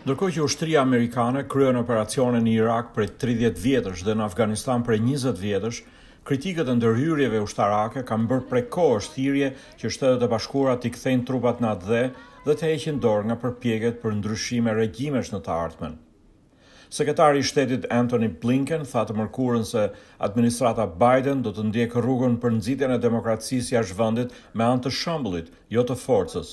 Ndërkohë që ushtria amerikane kryen operacione në Irak prej 30 vjetësh dhe në Afganistan prej 20 vjetësh, kritikët e ndërhyrjeve ushtarake kanë bërë prej kohësh thirrje që Shtetet e Bashkuara t'i kthejnë trupat në atë dhe të heqin dorë nga përpjekjet për ndryshime regjimesh në të ardhmen. Sekretari i Shtetit Antony Blinken tha të mërkurën se administrata Biden do të ndjekë rrugën për nxitjen e demokracisë jashtë vendit me anë të shembullit, jo të forcës.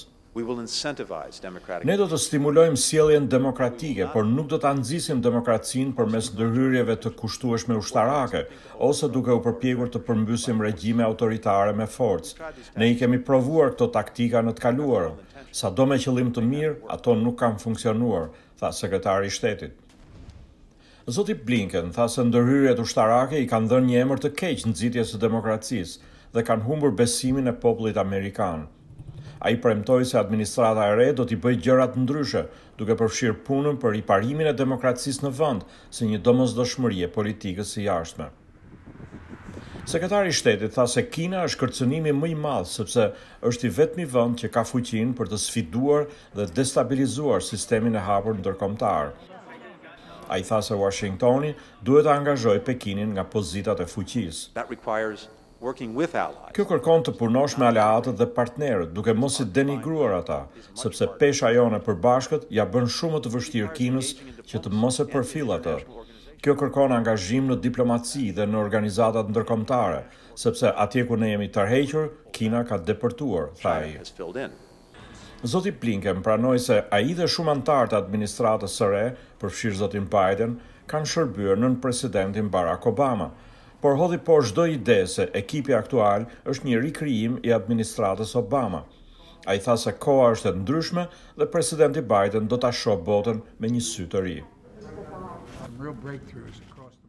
Ne do të stimulojmë sjelljen demokratike, por nuk do ta nxisim demokracinë përmes ndërhyrjeve të kushtueshme ushtarake ose duke u përpjekur të përmbysim regjime autoritare me forcë. Ne i kemi provuar këto taktika në të kaluarën. Sado me qëllim të mirë, ato nuk kanë funksionuar, tha sekretari i Shtetit. Zoti Blinken tha se ndërhyrjet ushtarake i kanë dhënë një emër të keq nxitjes së demokracisë dhe kanë humbur besimin e popullit amerikan. Ai premtoi se administrata e re do t'i bëjë gjëra të ndryshe, duke përfshirë punën për riparimin e demokracisë në vend si një domosdoshmëri e politikës së jashtme. Sekretari i Shtetit tha se Kina është kërcënimi më i madh sepse është i vetmi vend që ka fuqinë për të sfiduar dhe destabilizuar sistemin e hapur ndërkombëtar. Ai tha se Washingtoni duhet të angazhojë Pekinin nga pozitat e fuqisë. Kjo kërkon të punosh me aleatët dhe partnerët, duke mos i denigruar ata, sepse pesha jone përbashkët ja bën shumë të vështirë Kinës që të mos e përfillë atë. Kjo kërkon angazhim në diplomaci dhe në organizatat ndërkombëtare, sepse atje ku ne jemi tërhequr, Kina ka depërtuar, tha ai. Zoti Blinken pranoi se ai dhe shumë anëtar të administratës së re, përfshirë zotin Biden, kanë shërbyer nën presidentin Barack Obama, por hodhi poshtë çdo ide se ekipi aktual është një rikrijim i administratës Obama. Ai tha se koha është e ndryshme dhe presidenti Biden do ta shohë botën me një sy të ri.